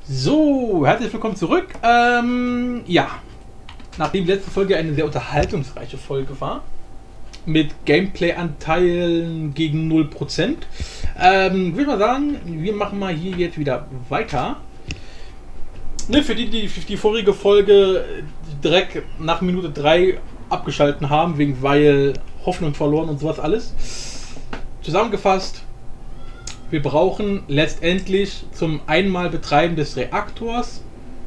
So, herzlich willkommen zurück. Ja, nachdem die letzte Folge eine sehr unterhaltungsreiche Folge war, mit Gameplay-Anteilen gegen 0%, würde ich mal sagen, wir machen mal hier jetzt wieder weiter. Ne, für die die vorige Folge direkt nach Minute 3 abgeschalten haben, weil Hoffnung verloren und sowas alles. Zusammengefasst, wir brauchen letztendlich zum einmal Betreiben des Reaktors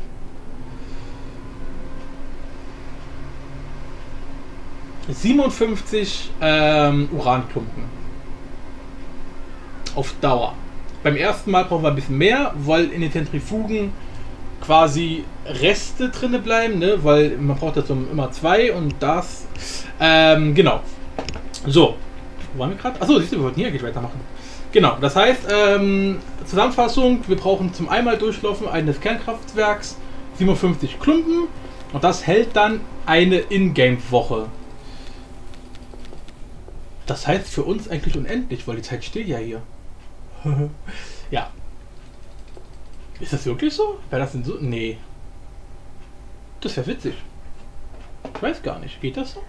...57 Uranklumpen. Auf Dauer. Beim ersten Mal brauchen wir ein bisschen mehr, weil in den Zentrifugen quasi Reste drinne bleiben, ne? Weil man braucht dazu immer zwei und das... genau. So. Wo waren wir gerade? Achso, siehst du, wir wollten hier gleich weitermachen. Genau, das heißt, Zusammenfassung, wir brauchen zum einmal Durchlaufen eines Kernkraftwerks 57 Klumpen und das hält dann eine Ingame-Woche. Das heißt für uns eigentlich unendlich, weil die Zeit steht ja hier. Ja. Ist das wirklich so? Wäre das denn so? Nee. Das wäre witzig. Ich weiß gar nicht. Geht das so?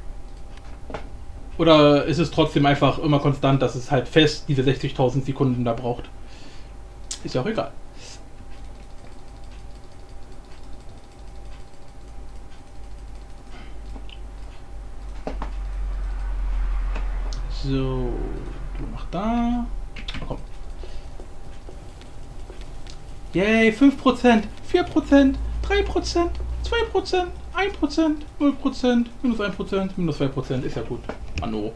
Oder ist es trotzdem einfach immer konstant, dass es halt fest diese 60.000 Sekunden da braucht? Ist ja auch egal. So, du mach da. Komm. Yay, 5%, 4%, 3%, 2%, 1%, 0%, minus 1%, minus 2%, ist ja gut. Anno.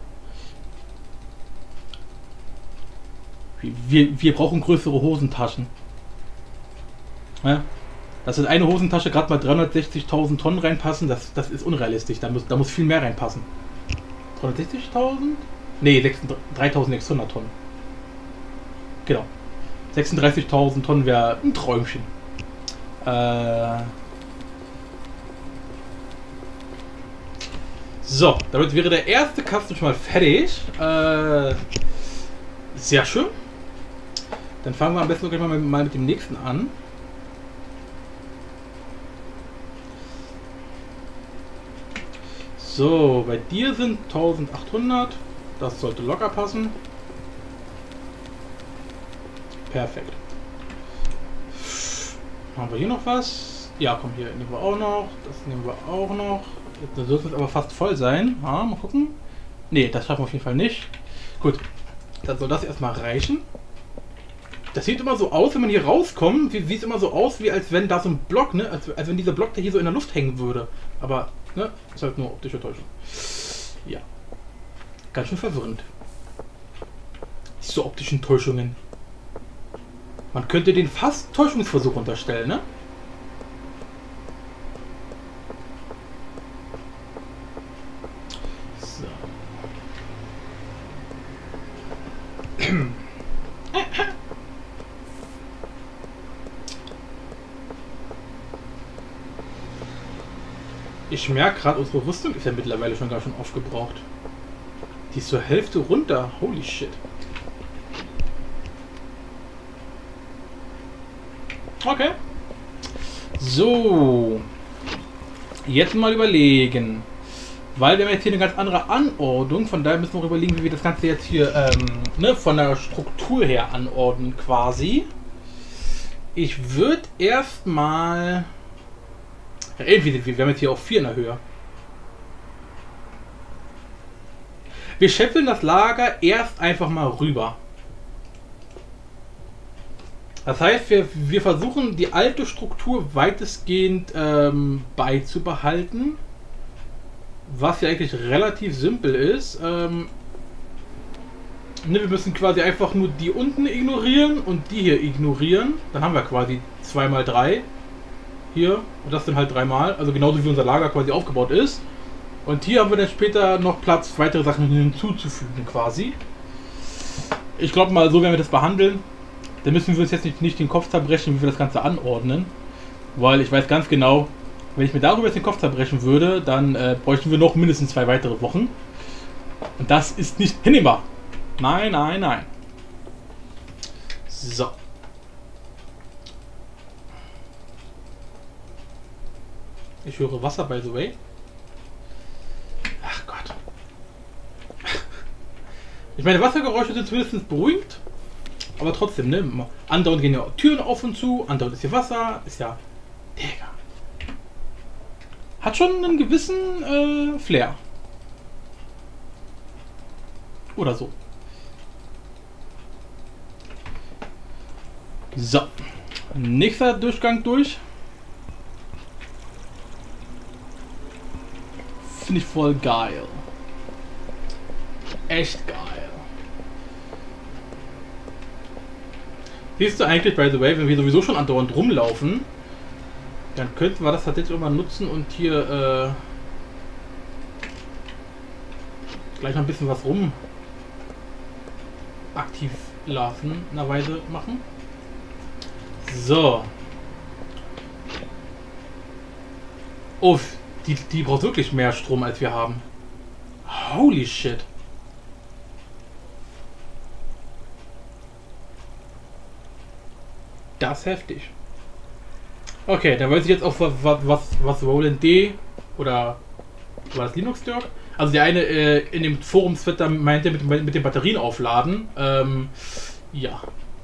Wir brauchen größere Hosentaschen. Ja? Dass in eine Hosentasche gerade mal 360.000 Tonnen reinpassen, das ist unrealistisch. Da muss viel mehr reinpassen. 360.000? Nee, 3.600 Tonnen. Genau. 36.000 Tonnen wäre ein Träumchen. So, damit wäre der erste Kasten schon mal fertig. Sehr schön. Dann fangen wir am besten gleich mal mit dem nächsten an. So, bei dir sind 1800. Das sollte locker passen. Perfekt. Haben wir hier noch was? Ja, komm, hier nehmen wir auch noch. Das nehmen wir auch noch. Da dürfte es aber fast voll sein. Ah, mal gucken. Ne, das schaffen wir auf jeden Fall nicht. Gut, dann soll das erstmal reichen. Das sieht immer so aus, wenn man hier rauskommt, sieht es immer so aus, wie als wenn da so ein Block, ne, als wenn dieser Block da hier so in der Luft hängen würde. Aber, ne, ist halt nur optische Täuschung. Ja. Ganz schön verwirrend. Diese optischen Täuschungen. Man könnte den fast Täuschungsversuch unterstellen, ne? So. Ich merke gerade, unsere Rüstung ist ja mittlerweile schon ganz schön aufgebraucht. Die ist zur Hälfte runter. Holy shit. Okay. So. Jetzt mal überlegen. Weil wir haben jetzt hier eine ganz andere Anordnung. Von daher müssen wir überlegen, wie wir das Ganze jetzt hier ne, von der Struktur her anordnen quasi. Ich würde erstmal... Ja, irgendwie, wir haben jetzt hier auch 4 in der Höhe. Wir scheffeln das Lager erst einfach mal rüber. Das heißt, wir versuchen die alte Struktur weitestgehend beizubehalten. Was ja eigentlich relativ simpel ist. Ne, wir müssen quasi einfach nur die unten ignorieren und die hier ignorieren. Dann haben wir quasi 2 mal 3. Hier, und das sind halt 3 mal. Also genauso wie unser Lager quasi aufgebaut ist. Und hier haben wir dann später noch Platz, weitere Sachen hinzuzufügen quasi. Ich glaube mal, so werden wir das behandeln. Da müssen wir uns jetzt nicht den Kopf zerbrechen, wie wir das Ganze anordnen. Weil ich weiß ganz genau, wenn ich mir darüber jetzt den Kopf zerbrechen würde, dann bräuchten wir noch mindestens 2 weitere Wochen. Und das ist nicht hinnehmbar. Nein, nein, nein. So. Ich höre Wasser, by the way. Ach Gott. Ich meine, Wassergeräusche sind zumindest beruhigend. Aber trotzdem, ne? Andauernd gehen ja Türen auf und zu. Andauernd ist hier Wasser. Ist ja... Digga. Hat schon einen gewissen Flair. Oder so. So. Nächster Durchgang durch. Finde ich voll geil. Echt geil. Siehst du eigentlich, by the way, wenn wir sowieso schon andauernd rumlaufen, dann könnten wir das tatsächlich irgendwann nutzen und hier gleich noch ein bisschen was rum aktiv lassen, in einer Weise machen. So. Oh, die braucht wirklich mehr Strom, als wir haben. Holy shit. Das ist heftig. Okay, dann weiß ich jetzt auch, was Roland D. oder war das Linux Dirk? Also der eine in dem Forumsthread da meinte mit den Batterien aufladen. Ja.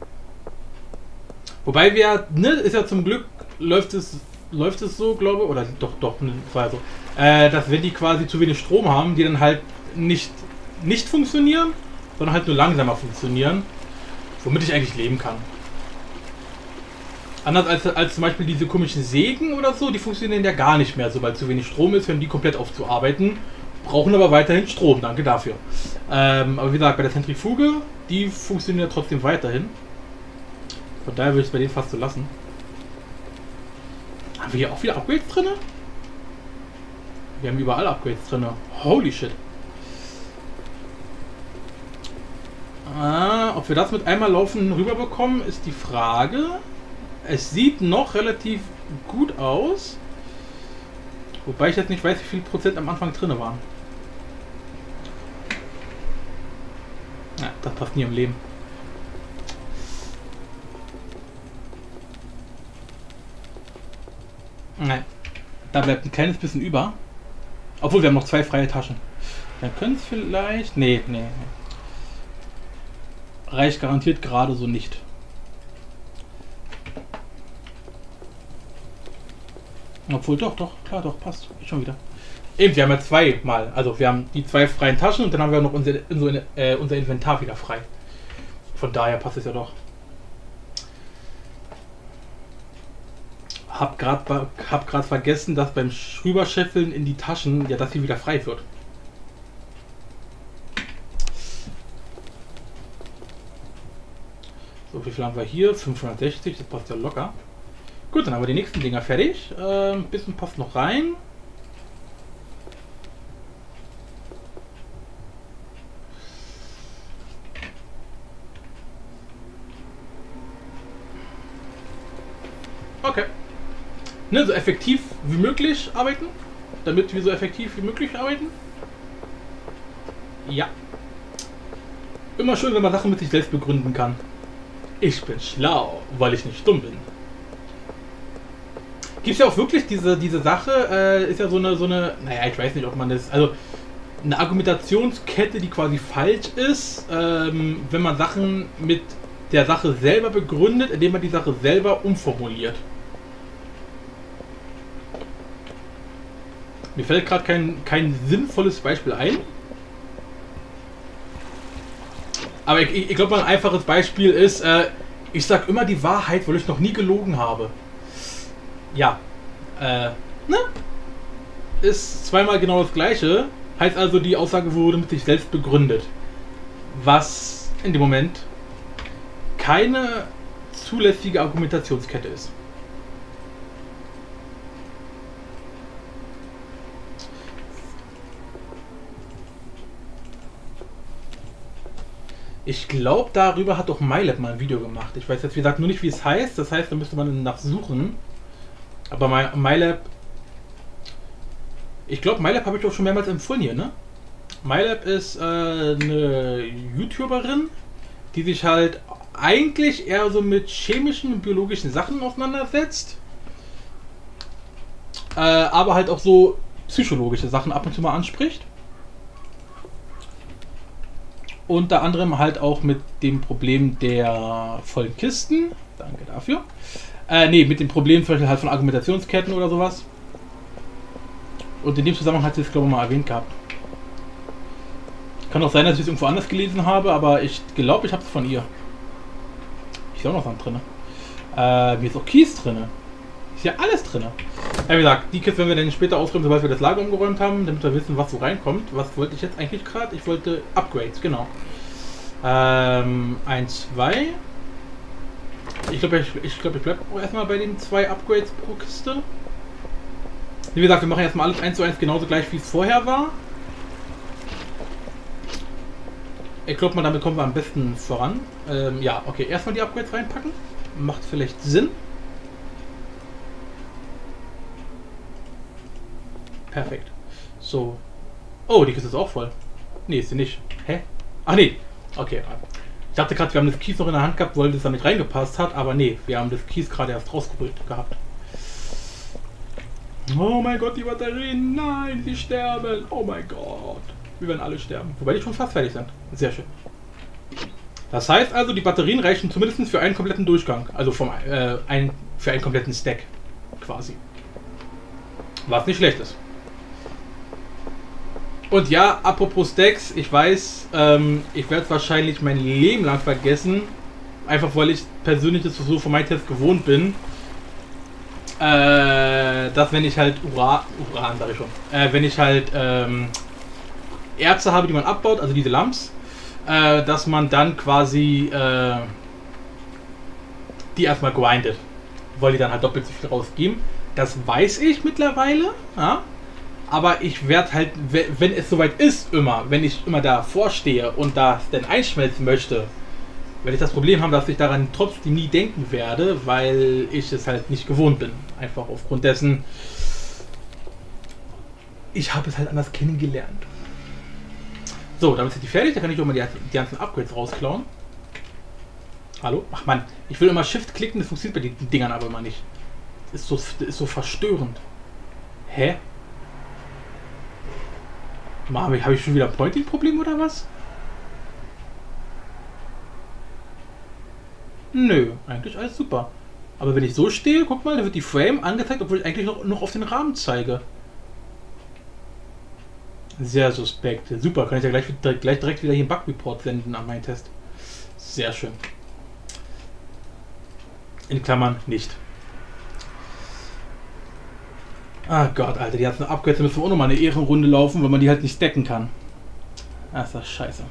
Wobei wir, ne, ist ja zum Glück, läuft es so, glaube ich, oder doch, ne, war so, dass wenn die quasi zu wenig Strom haben, die dann halt nicht funktionieren, sondern halt nur langsamer funktionieren, womit ich eigentlich leben kann. Anders als zum Beispiel diese komischen Sägen oder so, die funktionieren ja gar nicht mehr, sobald zu wenig Strom ist, hören die komplett auf zu arbeiten, brauchen aber weiterhin Strom, danke dafür. Aber wie gesagt, bei der Zentrifuge, die funktionieren ja trotzdem weiterhin. Von daher würde ich es bei denen fast so lassen. Haben wir hier auch wieder Upgrades drin? Wir haben überall Upgrades drin. Holy shit. Ob wir das mit einmal laufen rüberbekommen, ist die Frage. Es sieht noch relativ gut aus. Wobei ich jetzt nicht weiß, wie viel Prozent am Anfang drin waren. Ja, das passt nie im Leben. Nein. Da bleibt ein kleines bisschen über. Obwohl, wir haben noch 2 freie Taschen. Dann können es vielleicht... Nee. Reicht garantiert gerade so nicht. Obwohl, doch, klar, doch, passt. Schon wieder. Eben, wir haben ja 2 Mal. Also, wir haben die 2 freien Taschen und dann haben wir noch unser Inventar wieder frei. Von daher passt es ja doch. Hab grad vergessen, dass beim Rüberscheffeln in die Taschen, ja, dass sie wieder frei wird. So, wie viel haben wir hier? 560, das passt ja locker. Gut, dann haben wir die nächsten Dinger fertig. Ein bisschen passt noch rein. Okay. Ne, so effektiv wie möglich arbeiten. Damit wir so effektiv wie möglich arbeiten. Ja. Immer schön, wenn man Sachen mit sich selbst begründen kann. Ich bin schlau, weil ich nicht dumm bin. Gibt es ja auch wirklich diese Sache, ist ja so eine, naja, ich weiß nicht, ob man das, also eine Argumentationskette, die quasi falsch ist, wenn man Sachen mit der Sache selber begründet, indem man die Sache selber umformuliert. Mir fällt gerade kein sinnvolles Beispiel ein. Aber ich glaube, ein einfaches Beispiel ist, ich sag immer die Wahrheit, weil ich noch nie gelogen habe. Ja. Ne? Ist zweimal genau das gleiche. Heißt also, die Aussage wurde mit sich selbst begründet. Was in dem Moment keine zulässige Argumentationskette ist. Ich glaube, darüber hat doch MyLab mal ein Video gemacht. Ich weiß jetzt, wie gesagt, nur nicht, wie es heißt. Das heißt, da müsste man nachsuchen. Aber MyLab... Ich glaube, MyLab habe ich auch schon mehrmals empfohlen hier, ne? MyLab ist eine YouTuberin, die sich halt eigentlich eher so mit chemischen und biologischen Sachen auseinandersetzt. aber halt auch so psychologische Sachen ab und zu mal anspricht. Unter anderem halt auch mit dem Problem der vollen Kisten. Danke dafür. Nee, mit dem Problem zum Beispiel halt von Argumentationsketten oder sowas. Und in dem Zusammenhang hat sie es, glaube ich, mal erwähnt gehabt. Kann auch sein, dass ich es irgendwo anders gelesen habe, aber ich glaube, ich habe es von ihr. Ist ja auch noch Sand drin. Hier ist auch Kies drin. Ist ja alles drin. Ja, wie gesagt, die Kiste werden wir dann später ausräumen, sobald wir das Lager umgeräumt haben, damit wir wissen, was so reinkommt. Was wollte ich jetzt eigentlich gerade? Ich wollte Upgrades, genau. 1, 2. Ich glaube, ich bleibe auch erstmal bei den 2 Upgrades pro Kiste. Wie gesagt, wir machen erstmal alles 1 zu 1 genauso gleich, wie es vorher war. Ich glaube mal, damit kommen wir am besten voran. Ja, okay, erstmal die Upgrades reinpacken. Macht vielleicht Sinn. Perfekt. So. Oh, die Kiste ist auch voll. Nee, ist sie nicht. Hä? Ach nee. Okay. Ich dachte gerade, wir haben das Kies noch in der Hand gehabt, weil das damit reingepasst hat, aber nee, wir haben das Kies gerade erst rausgeholt gehabt. Oh mein Gott, die Batterien, nein, sie sterben. Oh mein Gott. Wir werden alle sterben. Wobei die schon fast fertig sind. Sehr schön. Das heißt also, die Batterien reichen zumindest für einen kompletten Durchgang. Also für einen kompletten Stack. Quasi. Was nicht schlecht ist. Und ja, apropos Stacks, ich weiß, ich werde es wahrscheinlich mein Leben lang vergessen. Einfach weil ich persönlich das so von meinem Test gewohnt bin. Dass wenn ich halt Uran sag ich schon, wenn ich halt Erze habe, die man abbaut, also diese Lamps, dass man dann quasi die erstmal grindet, weil die dann halt doppelt so viel rausgeben. Das weiß ich mittlerweile, ja? Aber ich werde halt, wenn es soweit ist, wenn ich immer davor stehe und das dann einschmelzen möchte, werde ich das Problem haben, dass ich daran trotzdem nie denken werde, weil ich es halt nicht gewohnt bin. Einfach aufgrund dessen, ich habe es halt anders kennengelernt. So, damit sind die fertig, da kann ich auch mal die ganzen Upgrades rausklauen. Hallo? Ach man, ich will immer Shift klicken, das funktioniert bei den Dingern aber immer nicht. Das ist so verstörend. Hä? Habe ich schon wieder ein Pointing-Problem oder was? Nö, eigentlich alles super. Aber wenn ich so stehe, guck mal, da wird die Frame angezeigt, obwohl ich eigentlich noch auf den Rahmen zeige. Sehr suspekt. Super, kann ich ja gleich direkt wieder hier einen Bug-Report senden an meinen Test. Sehr schön. In Klammern nicht. Ah Gott, Alter, die ganzen Upgrades müssen auch nochmal eine Ehrenrunde laufen, weil man die halt nicht stacken kann. Das ist das scheiße.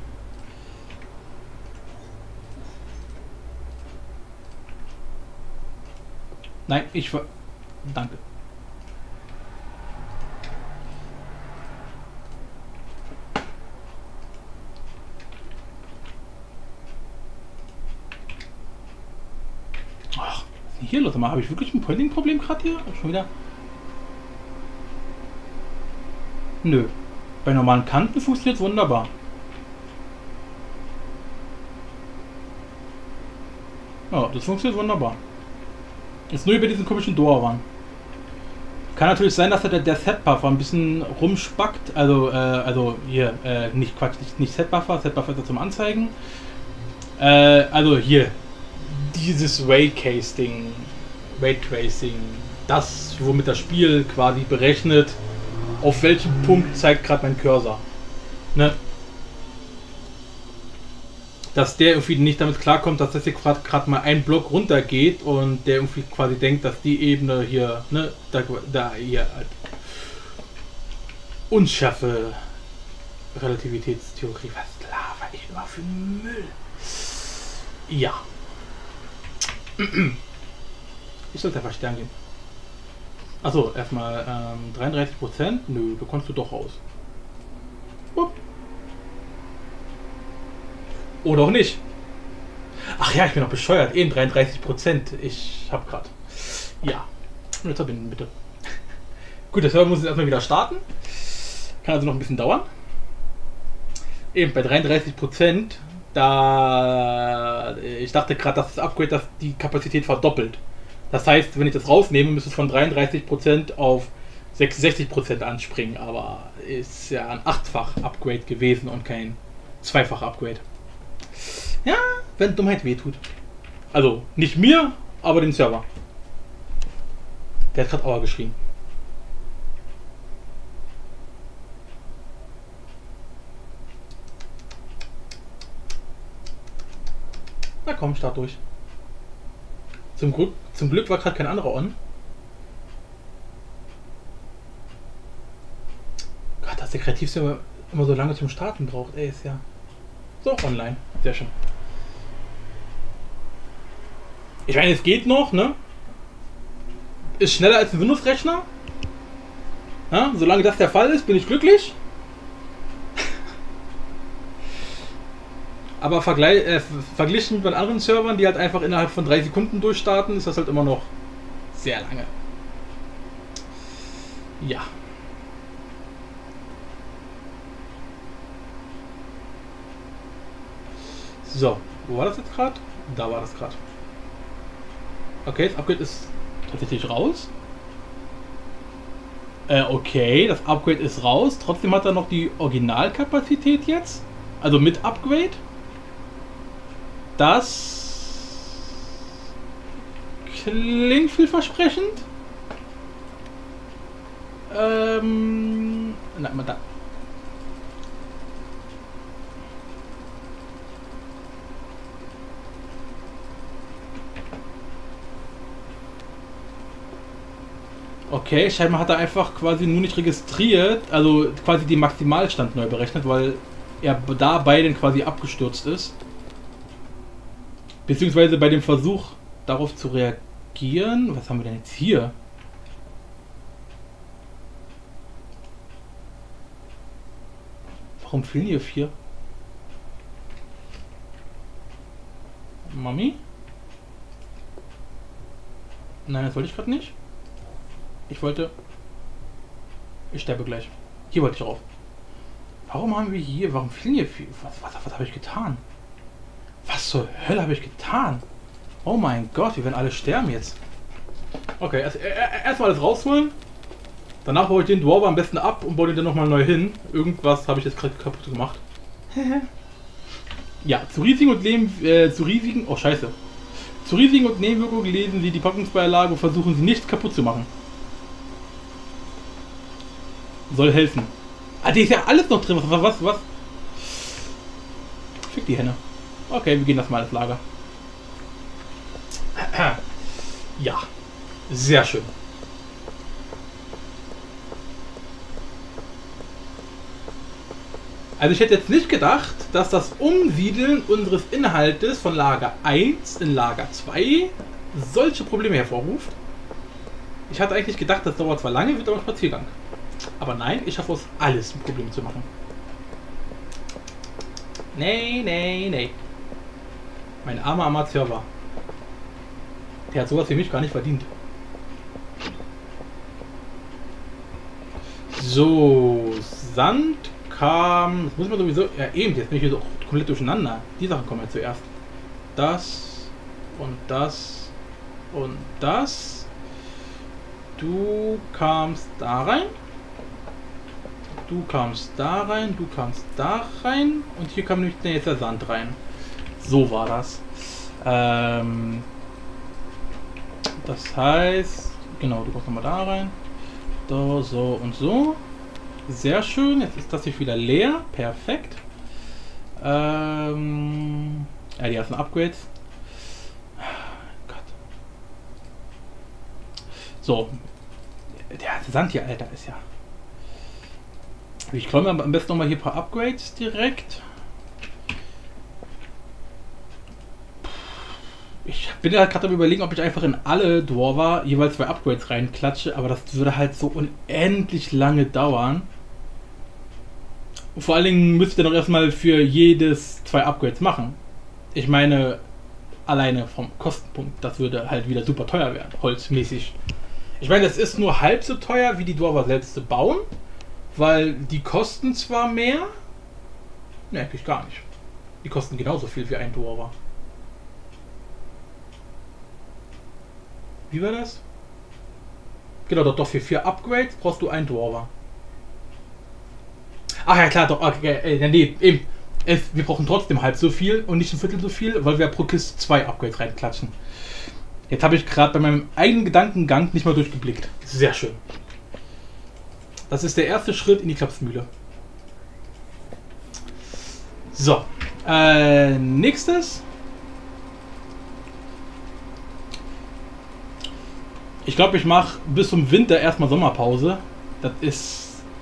Nein, ich war... Danke. Ach, was ist denn hier los? Habe ich wirklich ein Pointing-Problem gerade hier? Schon wieder... Nö. Bei normalen Kanten funktioniert es wunderbar. Ja, das funktioniert wunderbar. Ist nur über diesen komischen Doorwan. Kann natürlich sein, dass der Set-Buffer ein bisschen rumspackt. Also hier, nicht Quatsch, nicht Set-Buffer. Set-Buffer ist ja zum Anzeigen. Also hier, dieses Ray-Tracing, das, womit das Spiel quasi berechnet, auf welchem Punkt zeigt gerade mein Cursor. Ne? Dass der irgendwie nicht damit klarkommt, dass das hier gerade mal ein Block runter geht und der irgendwie quasi denkt, dass die Ebene hier, ne, da hier halt unschärfe Relativitätstheorie. Was laber ich immer für Müll? Ja. Ich sollte einfach Stern gehen. Achso, erstmal 33%. Nö, bekommst du doch raus. Upp. Oder auch nicht. Ach ja, ich bin noch bescheuert. Eben 33%. Ich hab grad. Ja. Jetzt verbinden, bitte. Gut, der Server muss jetzt erstmal wieder starten. Kann also noch ein bisschen dauern. Eben bei 33%. Ich dachte gerade, dass das Upgrade die Kapazität verdoppelt. Das heißt, wenn ich das rausnehme, müsste es von 33% auf 66% anspringen, aber ist ja ein 8-fach Upgrade gewesen und kein 2-fach Upgrade. Ja, wenn Dummheit wehtut. Also nicht mir, aber den Server. Der hat gerade Aua geschrien. Na komm, start durch. Zum Glück war gerade kein anderer on. Gott, dass der Kreativserver immer so lange zum Starten braucht, ey, ist ja. So, online. Sehr schön. Ich meine, es geht noch, ne? Ist schneller als ein Windows-Rechner. Ja, solange das der Fall ist, bin ich glücklich. Aber verglichen mit anderen Servern, die halt einfach innerhalb von 3 Sekunden durchstarten, ist das halt immer noch sehr lange. Ja. So, wo war das jetzt gerade? Da war das gerade. Okay, das Upgrade ist tatsächlich raus. Okay, das Upgrade ist raus. Trotzdem hat er noch die Originalkapazität jetzt. Also mit Upgrade. Das klingt vielversprechend. Na, mal da. Okay, scheinbar hat er einfach quasi nur nicht registriert, also quasi den Maximalstand neu berechnet, weil er da bei den quasi abgestürzt ist. Beziehungsweise bei dem Versuch darauf zu reagieren. Was haben wir denn jetzt hier? Warum fehlen hier 4? Mami? Nein, das wollte ich gerade nicht. Ich sterbe gleich. Hier wollte ich drauf. Warum haben wir hier... Warum fehlen hier 4? Was habe ich getan? Was zur Hölle habe ich getan? Oh mein Gott, wir werden alle sterben jetzt. Okay, erstmal alles rausholen. Danach baue ich den Dwarf am besten ab und baue den dann nochmal neu hin. Irgendwas habe ich jetzt gerade kaputt gemacht. Ja, zu Risiken und oh scheiße. Zu Risiken und Nebenwirkungen lesen Sie die Packungsbeilage und versuchen Sie nichts kaputt zu machen. Soll helfen. Ah, die ist ja alles noch drin. Was? Fick die Henne. Okay, wir gehen das mal ins Lager. Ja, sehr schön. Also ich hätte jetzt nicht gedacht, dass das Umsiedeln unseres Inhaltes von Lager 1 in Lager 2 solche Probleme hervorruft. Ich hatte eigentlich gedacht, das dauert zwar lange, wird aber ein Spaziergang. Aber nein, ich schaffe aus alles ein Problem zu machen. Nee. Mein armer Amateur. Der hat sowas wie mich gar nicht verdient. So, Sand kam... Das muss man sowieso... Ja eben, jetzt bin ich hier so komplett durcheinander. Die Sachen kommen ja zuerst. Das und das und das. Du kamst da rein. Du kamst da rein, du kamst da rein und hier kam nämlich jetzt der Sand rein. So war das. Das heißt, genau, du kommst nochmal da rein. So und so. Sehr schön, jetzt ist das hier wieder leer. Perfekt. Ja, die ersten Upgrades. Gott. So. Der Sand hier, Alter, ist ja... Ich komme am besten nochmal hier ein paar Upgrades direkt. Ich bin ja gerade am Überlegen, ob ich einfach in alle Dwarver jeweils 2 Upgrades reinklatsche, aber das würde halt so unendlich lange dauern. Und vor allen Dingen müsst ihr noch erstmal für jedes 2 Upgrades machen. Ich meine, alleine vom Kostenpunkt, das würde halt wieder super teuer werden, holzmäßig. Ich meine, das ist nur halb so teuer, wie die Dwarver selbst zu bauen. Weil die kosten zwar mehr, ne, eigentlich gar nicht. Die kosten genauso viel wie ein Dwarver. Wie war das? Genau, doch für 4 Upgrades brauchst du einen Dwarver. Ach ja, klar, doch. Okay, nee, eben. Wir brauchen trotzdem halb so viel und nicht ein Viertel so viel, weil wir pro Kiste 2 Upgrades reinklatschen. Jetzt habe ich gerade bei meinem eigenen Gedankengang nicht mal durchgeblickt. Sehr schön. Das ist der erste Schritt in die Klapsmühle. So. Nächstes. Ich glaube, ich mache bis zum Winter erstmal Sommerpause. Das ist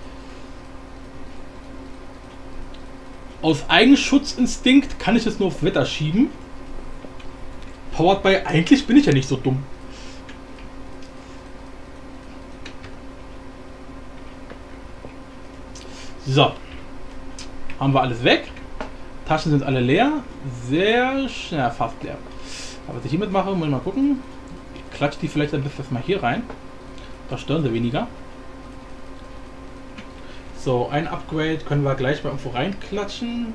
aus Eigenschutzinstinkt kann ich es nur auf Wetter schieben. Powered by, eigentlich bin ich ja nicht so dumm. So. Haben wir alles weg. Taschen sind alle leer. Sehr schnell, fast leer. Aber was ich hiermit mache, muss ich mal gucken. Ich klatsche die vielleicht ein bisschen mal hier rein. Da stören sie weniger. So, ein Upgrade können wir gleich mal irgendwo reinklatschen.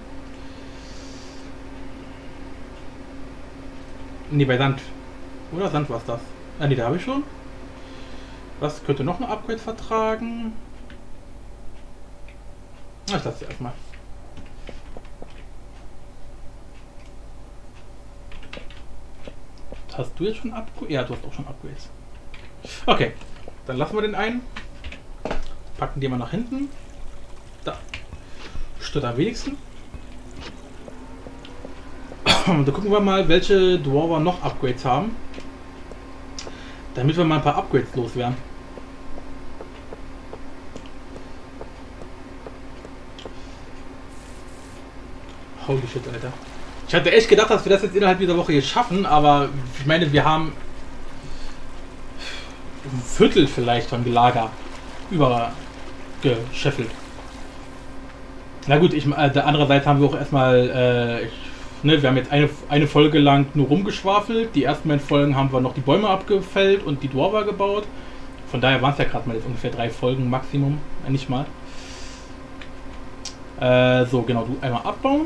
Ne, bei Sand. Oder Sand war es das? Ah, ne, da habe ich schon. Was könnte noch ein Upgrade vertragen? Ah, ich lasse sie erstmal. Hast du jetzt schon Upgrades? Ja, du hast auch schon Upgrades. Okay, dann lassen wir den einen. Packen den mal nach hinten. Da. Stört am wenigsten. Und dann gucken wir mal, welche Dwarver noch Upgrades haben. Damit wir mal ein paar Upgrades loswerden. Holy shit, Alter. Ich hatte echt gedacht, dass wir das jetzt innerhalb dieser Woche hier schaffen, aber ich meine, wir haben ein Viertel vielleicht von Gelager übergescheffelt. Na gut, andererseits haben wir auch erstmal, wir haben jetzt eine Folge lang nur rumgeschwafelt. Die ersten beiden Folgen haben wir noch die Bäume abgefällt und die Dwarver gebaut. Von daher waren es ja gerade mal jetzt ungefähr 3 Folgen Maximum, nicht mal. So, genau, du einmal abbauen.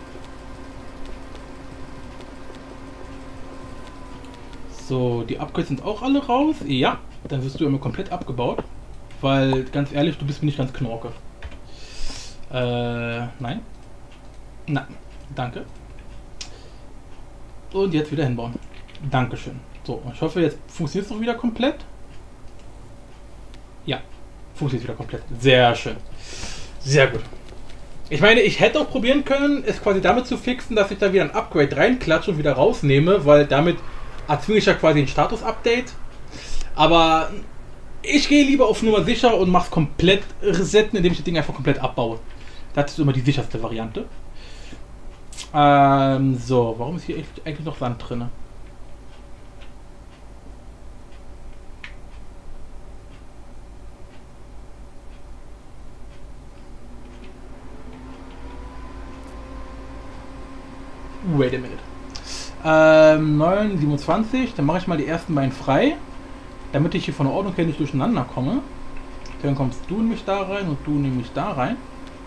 So, die Upgrades sind auch alle raus. Ja, dann wirst du immer komplett abgebaut. Weil, ganz ehrlich, du bist mir nicht ganz Knorke. Nein. Nein, danke. Und jetzt wieder hinbauen. Dankeschön. So, ich hoffe, jetzt funktioniert es doch wieder komplett. Ja, funktioniert wieder komplett. Sehr schön. Sehr gut. Ich meine, ich hätte auch probieren können, es quasi damit zu fixen, dass ich da wieder ein Upgrade reinklatsche und wieder rausnehme, weil damit erzwinge ich ja quasi ein Status-Update. Aber ich gehe lieber auf Nummer sicher und mache es komplett resetten, indem ich das Ding einfach komplett abbaue. Das ist immer die sicherste Variante. So, warum ist hier eigentlich noch Sand drin? Wait a minute. 9,27, dann mache ich mal die ersten beiden frei, damit ich hier von der Ordnung her nicht durcheinander komme. Dann kommst du nämlich da rein und du nämlich da rein.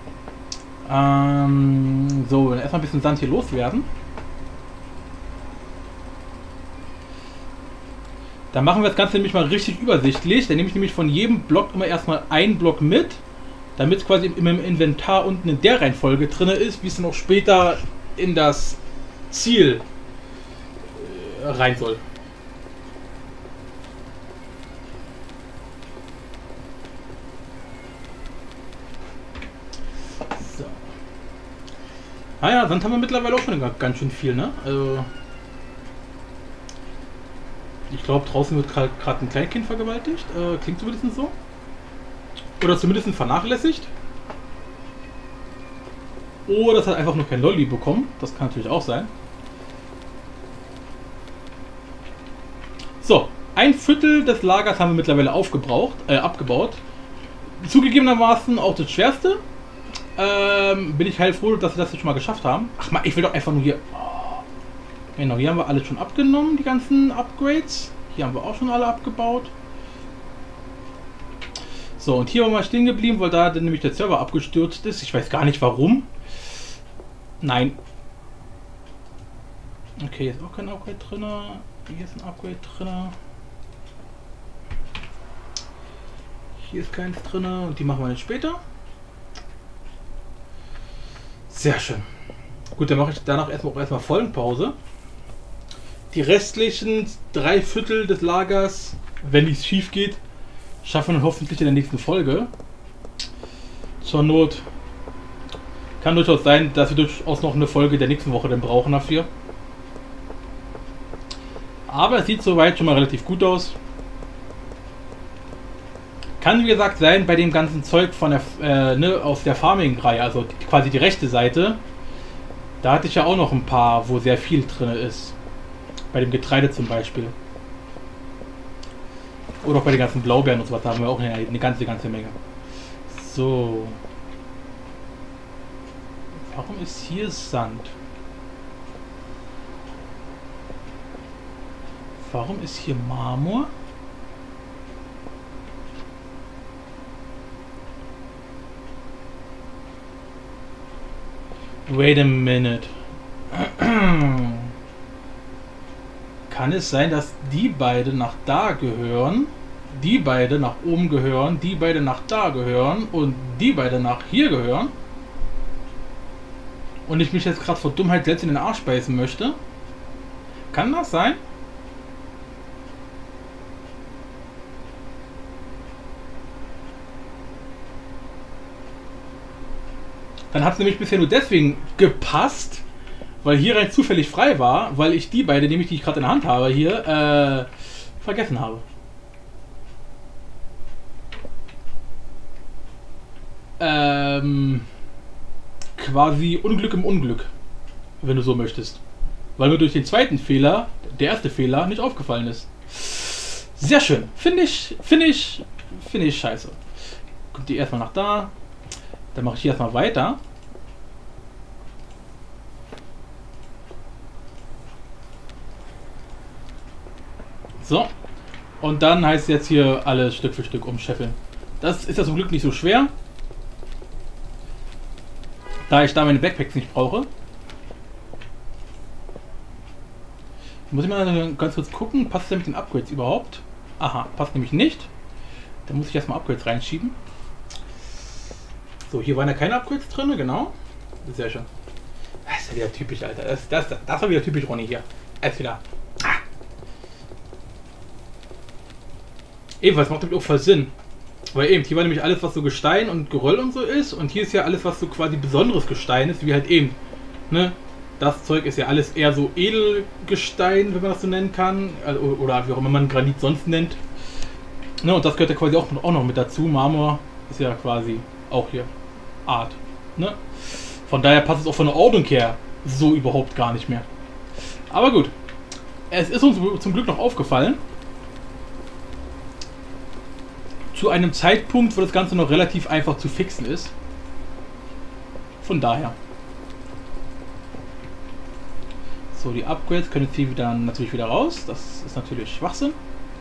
So, dann erstmal ein bisschen Sand hier loswerden. Dann machen wir das Ganze nämlich mal richtig übersichtlich. Dann nehme ich nämlich von jedem Block immer erstmal einen Block mit, damit es quasi im Inventar unten in der Reihenfolge drin ist, wie es dann auch später in das Ziel rein soll. So. Ah ja, Sand haben wir mittlerweile auch schon ganz schön viel, ne? Also ich glaube, draußen wird gerade ein Kleinkind vergewaltigt. Klingt zumindest so. Oder zumindest vernachlässigt. Oder es hat einfach nur kein Lolli bekommen. Das kann natürlich auch sein. So, ein Viertel des Lagers haben wir mittlerweile abgebaut. Zugegebenermaßen auch das Schwerste. Bin ich heilfroh, dass wir das jetzt schon mal geschafft haben. Ach man, ich will doch einfach nur hier... Oh. Genau, hier haben wir alles schon abgenommen, die ganzen Upgrades. Hier haben wir auch schon alle abgebaut. So, und hier waren wir stehen geblieben, weil da nämlich der Server abgestürzt ist. Ich weiß gar nicht warum. Nein. Okay, hier ist auch kein Upgrade drin. Hier ist ein Upgrade drin. Hier ist keins drin und die machen wir jetzt später. Sehr schön. Gut, dann mache ich danach erstmal Folgenpause. Die restlichen 3/4 des Lagers, wenn nichts schief geht, schaffen wir hoffentlich in der nächsten Folge. Zur Not kann durchaus sein, dass wir durchaus noch eine Folge der nächsten Woche dann brauchen dafür. Aber es sieht soweit schon mal relativ gut aus. Kann wie gesagt sein, bei dem ganzen Zeug von der, aus der Farming-Reihe, also quasi die rechte Seite, da hatte ich ja auch noch ein paar, wo sehr viel drin ist. Bei dem Getreide zum Beispiel. Oder auch bei den ganzen Blaubeeren und so was, da haben wir auch eine ganze Menge. So. Warum ist hier Sand? Warum ist hier Marmor? Wait a minute. Kann es sein, dass die beide nach da gehören, die beide nach oben gehören, die beide nach da gehören und die beide nach hier gehören? Und ich mich jetzt gerade vor Dummheit selbst in den Arsch beißen möchte? Kann das sein? Dann hat es nämlich bisher nur deswegen gepasst, weil hier rein zufällig frei war, weil ich die beide, nämlich die ich gerade in der Hand habe, hier vergessen habe. Quasi Unglück im Unglück, wenn du so möchtest. Weil mir durch den zweiten Fehler, der erste Fehler, nicht aufgefallen ist. Sehr schön. Finde ich scheiße. Kommt die erstmal nach da. Dann mache ich hier erstmal weiter. So. Und dann heißt es jetzt hier alles Stück für Stück umscheffeln. Das ist ja zum Glück nicht so schwer. Da ich da meine Backpacks nicht brauche. Muss ich mal ganz kurz gucken, passt der mit den Upgrades überhaupt? Aha, passt nämlich nicht. Dann muss ich erstmal Upgrades reinschieben. So, hier waren ja keine Upgrades drin, genau. Sehr schön. Das ist ja wieder typisch, Alter. Das war wieder typisch Ronny hier. Erst wieder. Ah. Ebenfalls macht das auch voll Sinn. Weil eben, hier war nämlich alles, was so Gestein und Geröll und so ist. Und hier ist ja alles, was so quasi besonderes Gestein ist, wie halt eben. Ne? Das Zeug ist ja alles eher so Edelgestein, wenn man das so nennen kann. Also, oder wie auch immer man Granit sonst nennt. Ne? Und das gehört ja quasi auch noch mit dazu. Marmor ist ja quasi auch hier Art. Ne? Von daher passt es auch von der Ordnung her so überhaupt gar nicht mehr. Aber gut. Es ist uns zum Glück noch aufgefallen. Zu einem Zeitpunkt, wo das Ganze noch relativ einfach zu fixen ist. Von daher. So, die Upgrades können jetzt hier natürlich wieder raus. Das ist natürlich Schwachsinn.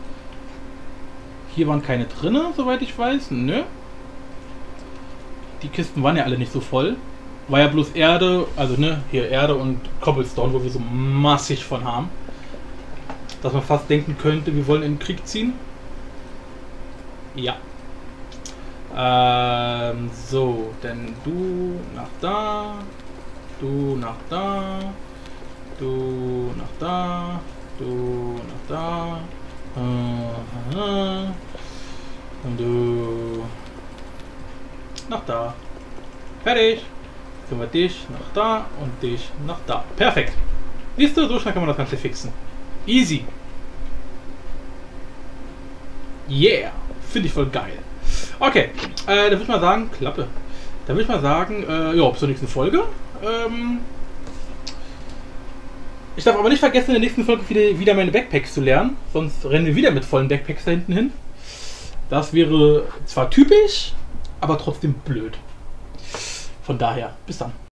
Hier waren keine drinne, soweit ich weiß. Nö. Die Kisten waren ja alle nicht so voll. War ja bloß Erde, also ne, hier Erde und Cobblestone, wo wir so massig von haben. Dass man fast denken könnte, wir wollen in den Krieg ziehen. Ja. So, denn du nach da, du nach da, du nach da, du nach da, und du nach da. Fertig. Können wir dich nach da und dich nach da. Perfekt. Siehst du, so schnell kann man das Ganze fixen. Easy. Yeah. Finde ich voll geil. Okay, da würde ich mal sagen, Klappe. Da würde ich mal sagen, ja, bis zur nächsten Folge. Ich darf aber nicht vergessen, in der nächsten Folge wieder meine Backpacks zu lernen. Sonst rennen wir wieder mit vollen Backpacks da hinten hin. Das wäre zwar typisch, aber trotzdem blöd. Von daher, bis dann.